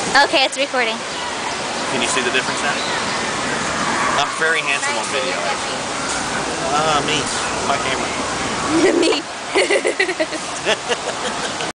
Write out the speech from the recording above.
Okay, it's recording. Can you see the difference now? I'm very handsome on video, actually. Me. My camera. Me.